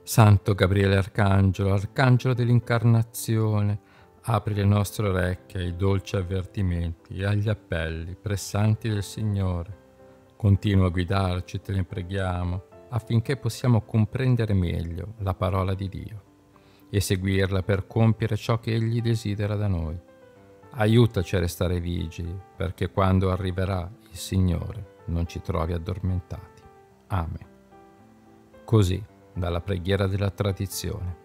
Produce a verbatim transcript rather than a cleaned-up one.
Santo Gabriele Arcangelo, Arcangelo dell'Incarnazione, apri le nostre orecchie ai dolci avvertimenti e agli appelli pressanti del Signore. Continua a guidarci, te ne preghiamo, affinché possiamo comprendere meglio la parola di Dio e seguirla per compiere ciò che Egli desidera da noi. Aiutaci a restare vigili, perché quando arriverà il Signore non ci trovi addormentati. Amen. Così, dalla preghiera della tradizione.